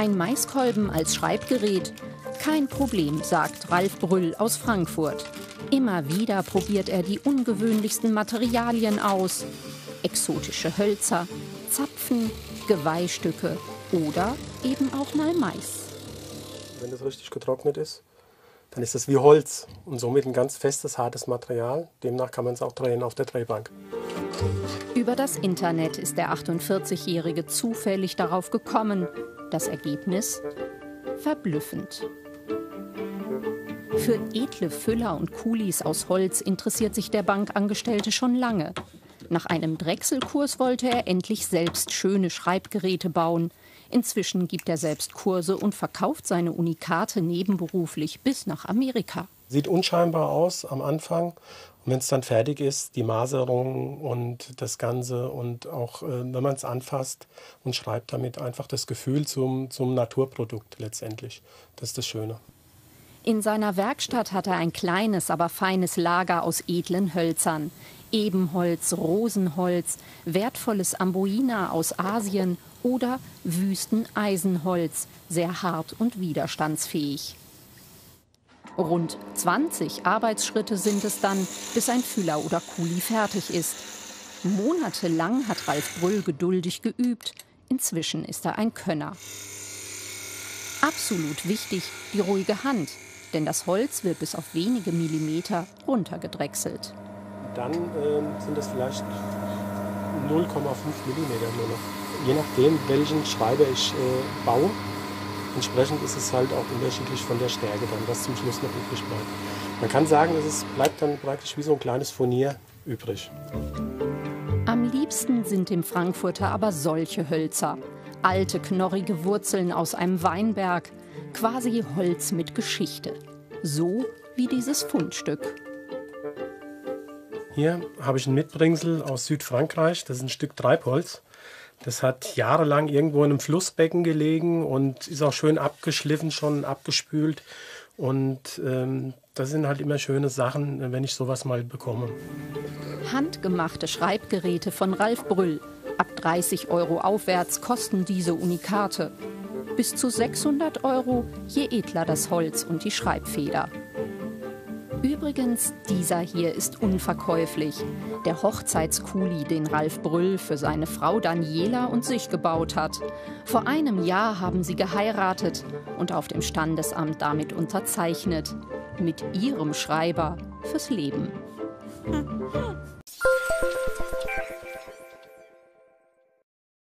Ein Maiskolben als Schreibgerät? Kein Problem, sagt Ralf Brüll aus Frankfurt. Immer wieder probiert er die ungewöhnlichsten Materialien aus. Exotische Hölzer, Zapfen, Geweihstücke oder eben auch mal Mais. Wenn das richtig getrocknet ist, dann ist es wie Holz und somit ein ganz festes, hartes Material. Demnach kann man es auch drehen auf der Drehbank. Über das Internet ist der 48-Jährige zufällig darauf gekommen. Das Ergebnis? Verblüffend. Für edle Füller und Kulis aus Holz interessiert sich der Bankangestellte schon lange. Nach einem Drechselkurs wollte er endlich selbst schöne Schreibgeräte bauen. Inzwischen gibt er selbst Kurse und verkauft seine Unikate nebenberuflich bis nach Amerika. Sieht unscheinbar aus am Anfang. Und wenn es dann fertig ist, die Maserung und das Ganze und auch, wenn man es anfasst und schreibt damit, einfach das Gefühl zum Naturprodukt letztendlich. Das ist das Schöne. In seiner Werkstatt hat er ein kleines, aber feines Lager aus edlen Hölzern. Ebenholz, Rosenholz, wertvolles Amboina aus Asien oder Wüsteneisenholz, sehr hart und widerstandsfähig. Rund 20 Arbeitsschritte sind es dann, bis ein Füller oder Kuli fertig ist. Monatelang hat Ralf Brüll geduldig geübt. Inzwischen ist er ein Könner. Absolut wichtig, die ruhige Hand, denn das Holz wird bis auf wenige Millimeter runtergedrechselt. Dann sind das vielleicht 0,5 Millimeter nur noch. Je nachdem, welchen Schreiber ich baue. Entsprechend ist es halt auch unterschiedlich von der Stärke dann, was zum Schluss noch übrig bleibt. Man kann sagen, bleibt dann praktisch wie so ein kleines Furnier übrig. Am liebsten sind dem Frankfurter aber solche Hölzer. Alte, knorrige Wurzeln aus einem Weinberg. Quasi Holz mit Geschichte. So wie dieses Fundstück. Hier habe ich ein Mitbringsel aus Südfrankreich. Das ist ein Stück Treibholz. Das hat jahrelang irgendwo in einem Flussbecken gelegen und ist auch schön abgeschliffen, schon abgespült. Und das sind halt immer schöne Sachen, wenn ich sowas mal bekomme. Handgemachte Schreibgeräte von Ralf Brüll. Ab 30 € aufwärts kosten diese Unikate. Bis zu 600 €, je edler das Holz und die Schreibfeder. Übrigens, dieser hier ist unverkäuflich. Der Hochzeitskuli, den Ralf Brüll für seine Frau Daniela und sich gebaut hat. Vor einem Jahr haben sie geheiratet und auf dem Standesamt damit unterzeichnet. Mit ihrem Schreiber fürs Leben.